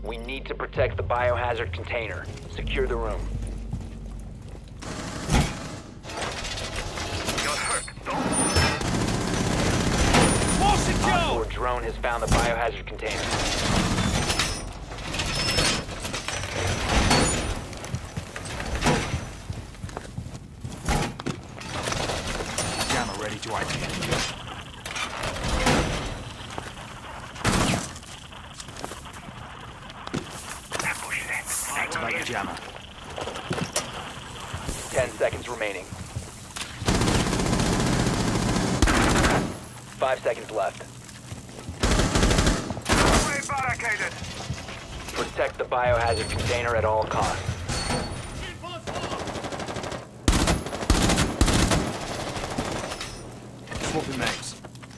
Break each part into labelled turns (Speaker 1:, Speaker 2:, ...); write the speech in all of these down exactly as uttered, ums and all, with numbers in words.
Speaker 1: We need to protect the biohazard container. Secure the room.
Speaker 2: You're hurt. Don't.
Speaker 3: Force it,
Speaker 1: Op four
Speaker 3: Joe!
Speaker 1: drone has found the biohazard container.
Speaker 3: Jammer ready to activate. Activate the jammer.
Speaker 1: Ten seconds remaining. Five seconds left.
Speaker 2: Fully barricaded.
Speaker 1: Protect the biohazard container at all costs.
Speaker 3: Swapping mags.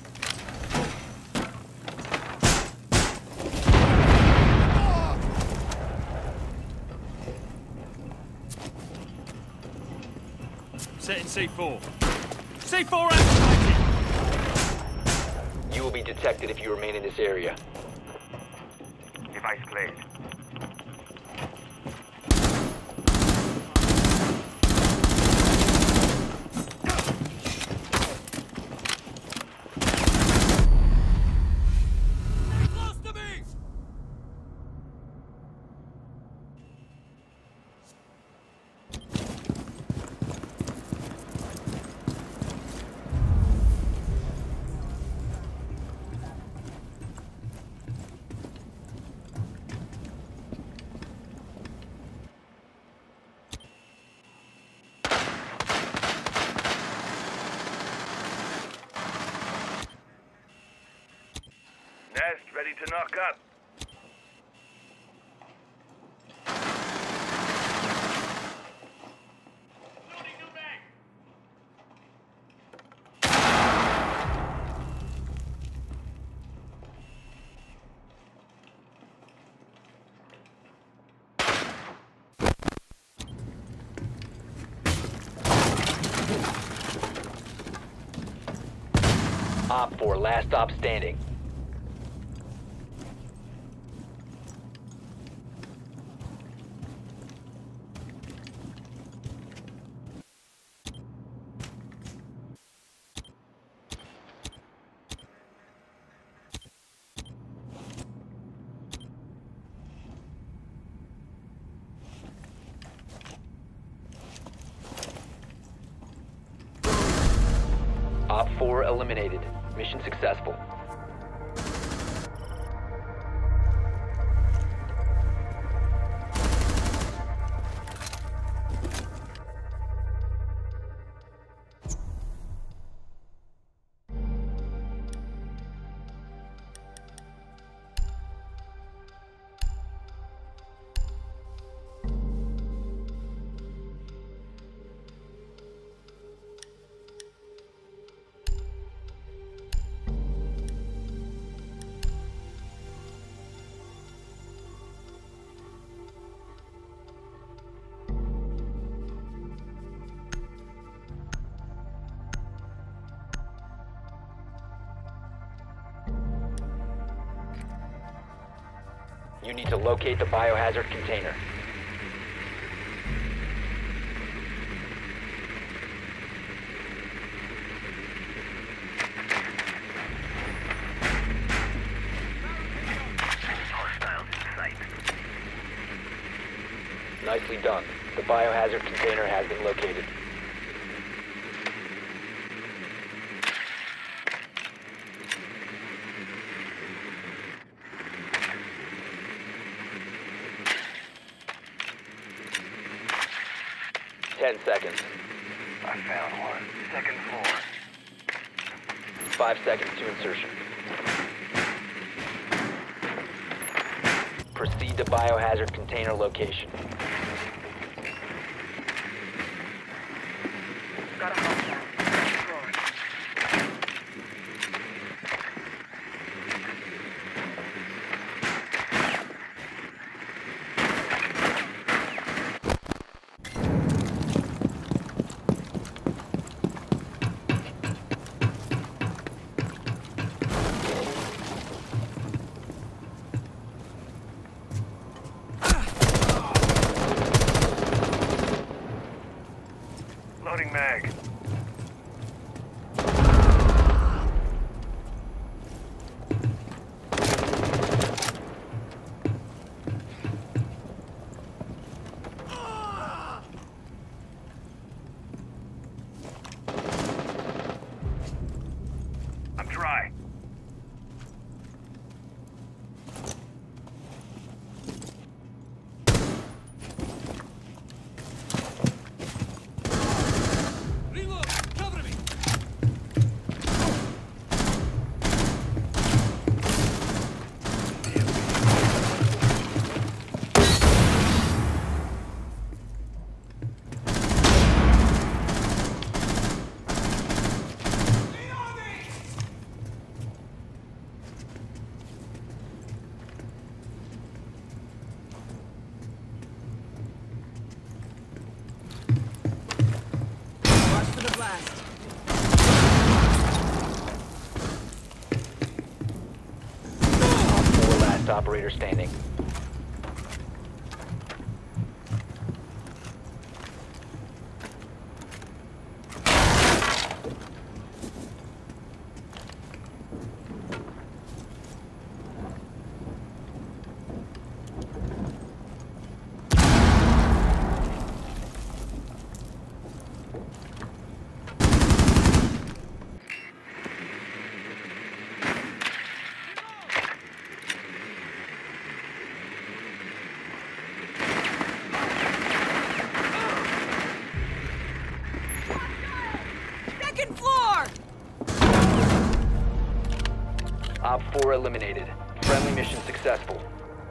Speaker 3: Setting C four. C four activated!
Speaker 1: You will be detected if you remain in this area.
Speaker 2: Device placed.
Speaker 3: Close to me!
Speaker 2: Nest ready to knock up.
Speaker 1: Op four, last stop standing. Op four eliminated. Mission successful. You need to locate the biohazard container.
Speaker 2: Hostiles in sight.
Speaker 1: Nicely done. The biohazard container has been located. Ten seconds.
Speaker 2: I found one. Second floor.
Speaker 1: Five seconds to insertion. Proceed to biohazard container location.
Speaker 4: Got a hostile.
Speaker 1: last operator standing.
Speaker 4: Second floor!
Speaker 1: Op four eliminated. Friendly mission successful.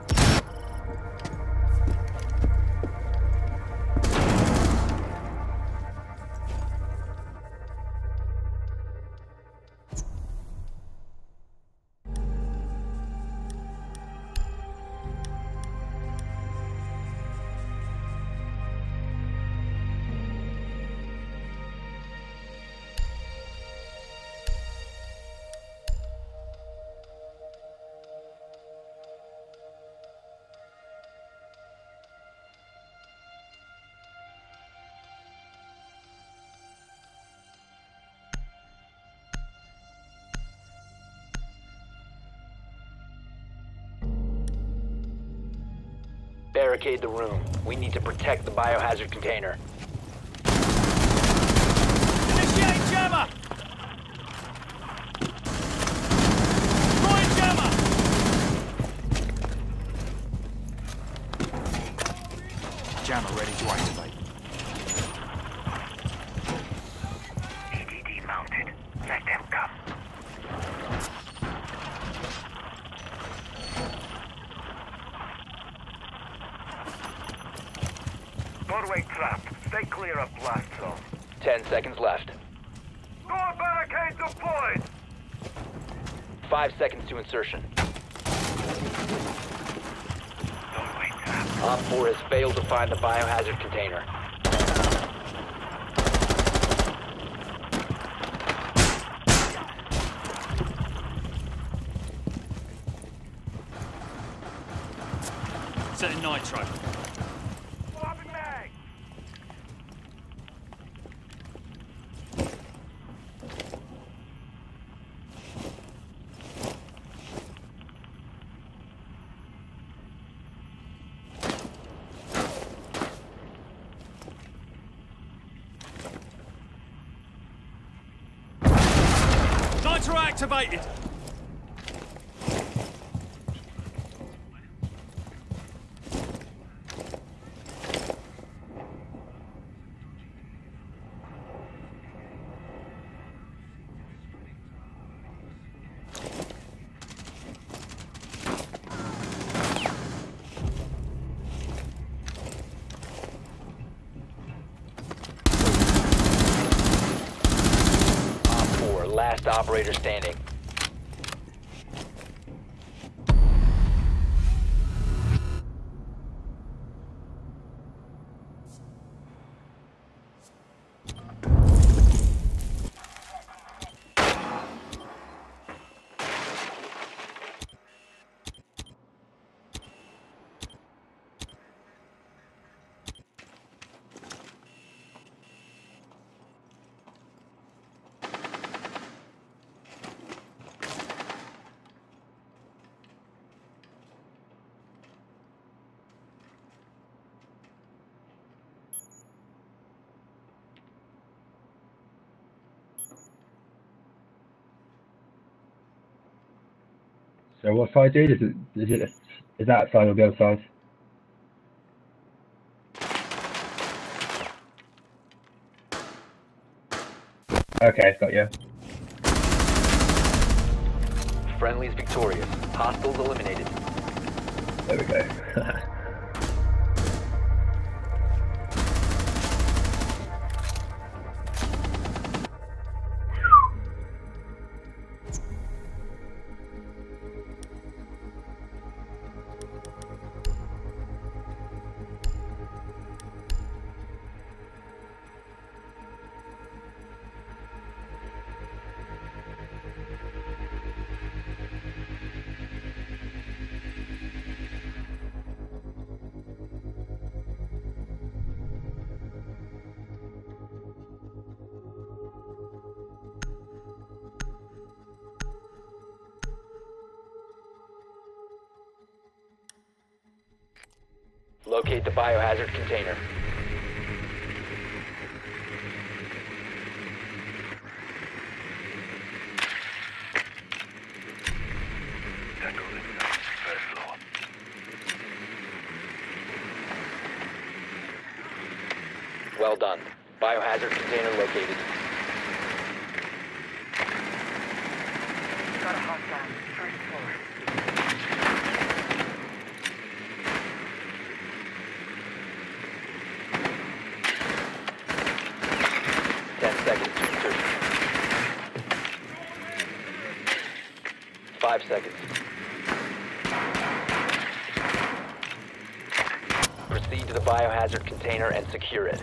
Speaker 1: Barricade the room. We need to protect the biohazard container.
Speaker 3: Initiate jammer! Deploying jammer! Jammer ready to activate.
Speaker 2: E D D mounted. Let them come. Doorway trapped. Stay clear of blast zone.
Speaker 1: Ten seconds left.
Speaker 2: Door barricade deployed!
Speaker 1: Five seconds to insertion.
Speaker 2: Doorway trapped.
Speaker 1: Op four has failed to find the biohazard container.
Speaker 3: Setting nitro.
Speaker 2: Swapping mag!
Speaker 3: Nitro activated!
Speaker 1: Op four, last operator standing.
Speaker 5: So what side, dude? Is it, is it, is that side or the other side? Okay, got you.
Speaker 1: Friendly's victorious. Hostiles eliminated.
Speaker 5: There we go.
Speaker 1: Locate the biohazard container.
Speaker 2: Tango inside. First floor.
Speaker 1: Well done. Biohazard container located.
Speaker 2: Got a hostile. First floor.
Speaker 1: Ten seconds to insertion. Five seconds. Proceed to the biohazard container and secure it.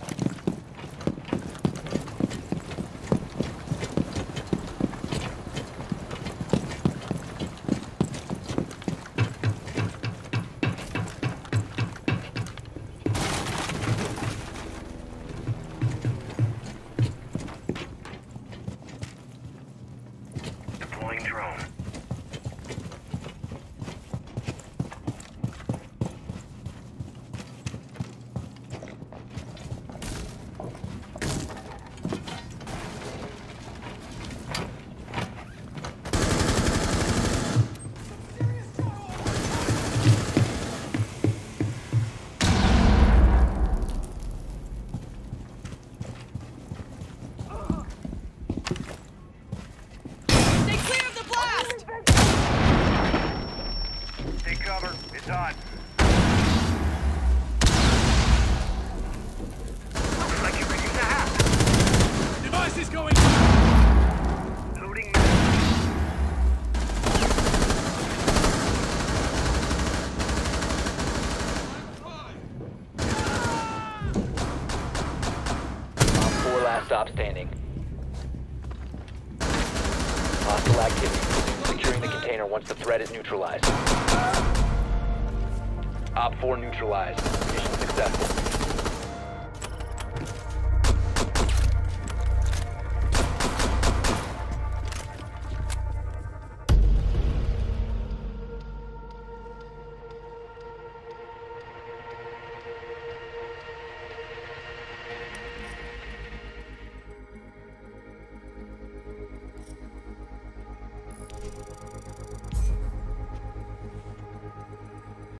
Speaker 2: Deploying drone.
Speaker 4: Stay clear of the blast!
Speaker 2: Take cover. It's on. Looks like you're reaching the half.
Speaker 3: Device is going.
Speaker 2: Loading.
Speaker 1: Op four last stop standing. Hostile activity. Securing the container once the threat is neutralized. Op four neutralized. Mission successful.